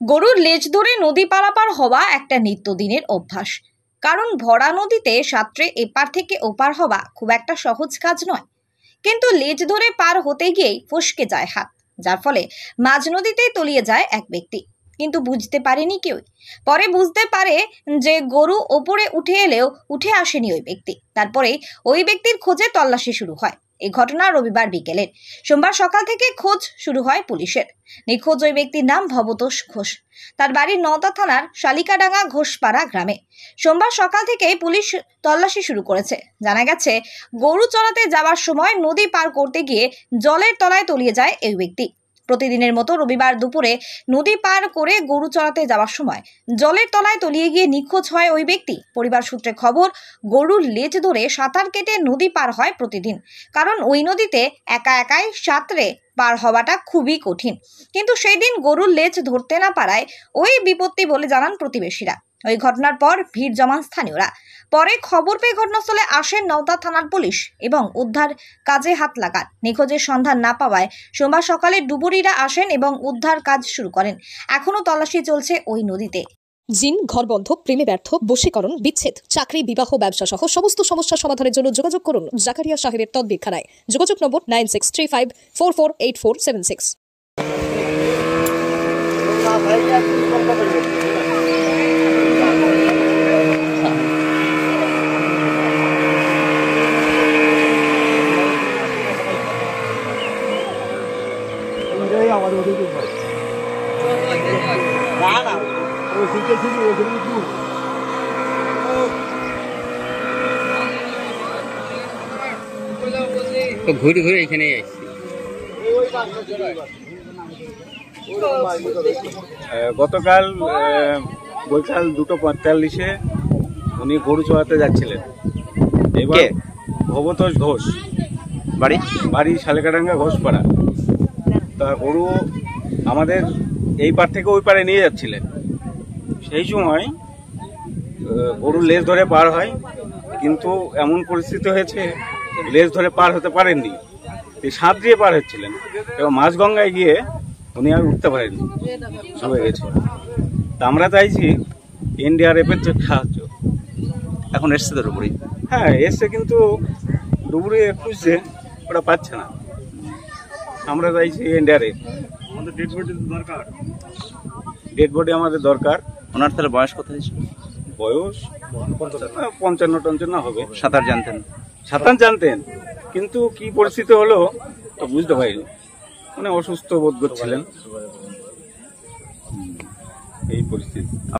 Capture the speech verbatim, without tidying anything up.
গরুর লেজ ধরে নদী পারাপার হওয়া একটা নিত্যদিনের অভ্যাস। কারণ ভরা নদীতে সাঁতরে এপার থেকে ওপার হওয়া খুব একটা সহজ কাজ নয়। কিন্তু লেজ ধরে পার হতে গিয়েই ফসকে যায় হাত, যার ফলে মাঝ নদীতেই তলিয়ে যায় এক ব্যক্তি। কিন্তু বুঝতে পারেনি কেউ। পরে বুঝতে পারে যে গরু ওপরে উঠে এলেও উঠে আসেনি ওই ব্যক্তি। তারপরে ওই ব্যক্তির খোঁজে তল্লাশি শুরু হয়। এই ঘটনা রবিবার বিকেলের। সোমবার সকাল থেকে খোঁজ শুরু হয় পুলিশের। নিখোঁজ ওই ব্যক্তির নাম ভবতোষ ঘোষ। তার বাড়ি নওদা থানার শালিকাডাঙ্গা ঘোষপাড়া গ্রামে। সোমবার সকাল থেকে পুলিশ তল্লাশি শুরু করেছে। জানা গেছে, গরু চড়াতে যাওয়ার সময় নদী পার করতে গিয়ে জলের তলায় তলিয়ে যায় এই ব্যক্তি। প্রতিদিনের মতো রবিবার দুপুরে নদী পার করে গরু চড়াতে যাওয়ার সময় জলের তলায় তলিয়ে গিয়ে নিখোঁজ হয় ওই ব্যক্তি। পরিবার সূত্রে খবর, গরুর লেজ ধরে সাঁতার কেটে নদী পার হয় প্রতিদিন। কারণ ওই নদীতে একা একাই সাঁতরে পার হওয়াটা খুবই কঠিন। কিন্তু সেই দিন গরুর লেজ ধরতে না পারায় ওই বিপত্তি বলে জানান প্রতিবেশীরা। ওই ঘটনার পর ভিড় জমান স্থানীয়রা। পরে খবর পেয়ে ঘটনাস্থলে আসেন নওদা থানার পুলিশ এবং উদ্ধার কাজে হাত লাগান। নিখোঁজের সন্ধান না পাওয়ায় সোমবার সকালে ডুবুরিরা আসেন এবং উদ্ধার কাজ শুরু করেন। এখনো তল্লাশি চলছে ওই নদীতে। জিন, ঘরবন্ধ, প্রেমে ব্যর্থ, বশীকরণ, বিচ্ছেদ, চাকরি, বিবাহ, ব্যবসা সহ সমস্ত সমস্যা সমাধানের জন্য যোগাযোগ করুন জাকারিয়া সাহেবের তদবিরখানায়। যোগাযোগ নম্বর nine six three five four four eight four seven six. ঘুরে ঘুরে এখানে আসছি। গতকাল বৈকাল দুটো পঁয়তাল্লিশে উনি গরু চড়াতে যাচ্ছিলেন। এবার ভবতোষ ঘোষ বাড়ি বাড়ি শালিকাডাঙ্গা ঘোষপাড়া। তা গরু আমাদের এই পার থেকে ওই পারে নিয়ে যাচ্ছিলেন। সেই সময় গরুর লেজ ধরে পার হয়, কিন্তু এমন পরিস্থিতি হয়েছে লেজ ধরে পার হতে পারেননি, সাঁত দিয়ে পার হচ্ছিলেন এবং মাঝগঙ্গায় গিয়ে উনি আর উঠতে পারেননি, ডুবে গেছে। তা আমরা চাইছি এনডিআরএফ এর সাহায্য। এখন এসছে তো ডুবুরি? হ্যাঁ এসছে, কিন্তু ডুবুরি খুঁজছে, ওরা পাচ্ছে না। আমরা চাইছি এনডিআরএফ। আমাদের ডেড বডি দরকার, ডেড বডি আমাদের দরকার। ওনার তাহলে বয়স কত হয়েছে? বয়স পঞ্চান্ন টঞ্চান্ন হবে। সাঁতার জানতেন? সাঁতার জানতেন, কিন্তু কি পরিস্থিতি হলো তো বুঝতে পারিনি। মানে অসুস্থ বোধ করছিলেন, এই পরিস্থিতি।